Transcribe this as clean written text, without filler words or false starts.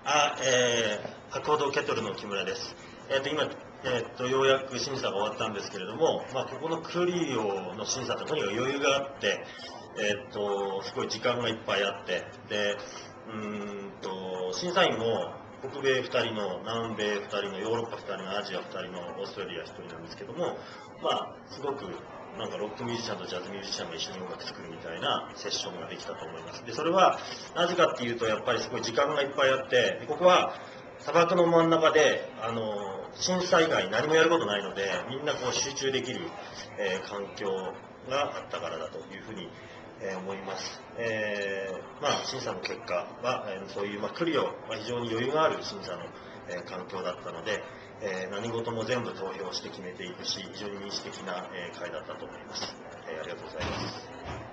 博報堂ケトルの木村です。今、ようやく審査が終わったんですけれども、ここのクリオの審査ってとにかく余裕があって、すごい時間がいっぱいあって、で、審査員も北米2人の、南米2人の、ヨーロッパ2人の、アジア2人の、オーストラリア1人なんですけども、すごくなんかロックミュージシャンとジャズミュージシャンが一緒に音楽作るみたいなセッションができたと思います。で、それはなぜかっていうと、やっぱりすごい時間がいっぱいあって、ここは砂漠の真ん中で、審査以外何もやることないので、みんなこう集中できる、環境があったからだというふうに、思います。審査の結果は、そういう、クリオは非常に余裕がある審査の、環境だったので、何事も全部投票して決めていくし、非常に民主的な、会だったと思います。ありがとうございます。